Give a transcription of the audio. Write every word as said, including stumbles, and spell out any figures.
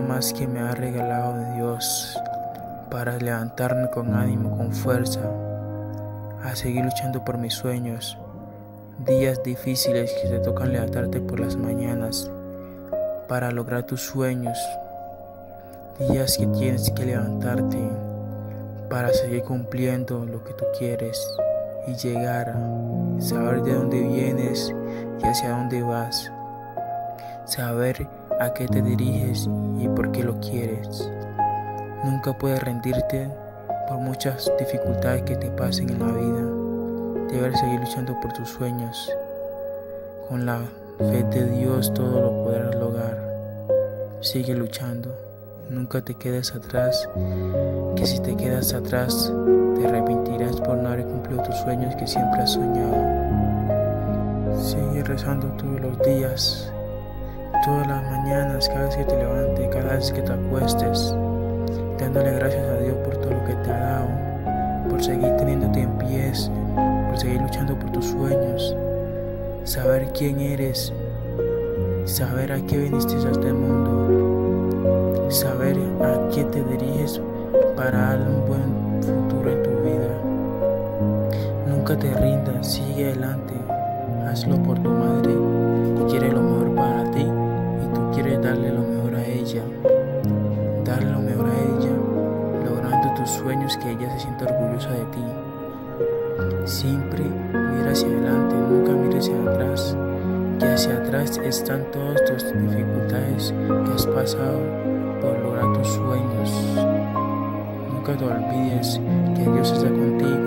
más que me ha regalado de Dios para levantarme con ánimo, con fuerza, a seguir luchando por mis sueños. Días difíciles que te tocan levantarte por las mañanas para lograr tus sueños. Días que tienes que levantarte para seguir cumpliendo lo que tú quieres y llegar a saber de dónde vienes y hacia dónde vas. Saber a qué te diriges y por qué lo quieres. Nunca puedes rendirte por muchas dificultades que te pasen en la vida. Debes seguir luchando por tus sueños. Con la fe de Dios todo lo podrás lograr. Sigue luchando. Nunca te quedes atrás, que si te quedas atrás te arrepentirás por no haber cumplido tus sueños que siempre has soñado. Sigue rezando todos los días, todas las mañanas, cada vez que te levantes, cada vez que te acuestes, dándole gracias a Dios por todo lo que te ha dado, por seguir teniéndote en pies, por seguir luchando por tus sueños, saber quién eres, saber a qué viniste a este mundo, saber a qué te diriges para dar un buen futuro en tu vida. Nunca te rindas, sigue adelante, hazlo por tu madre que quiere lo mejor para ti y tú quieres darle lo mejor a ella. Darle lo mejor a ella, logrando tus sueños, que ella se sienta orgullosa de ti. Siempre mira hacia adelante, nunca mires hacia atrás, que hacia atrás están todas tus dificultades que has pasado por lograr tus sueños. Nunca te olvides que Dios está contigo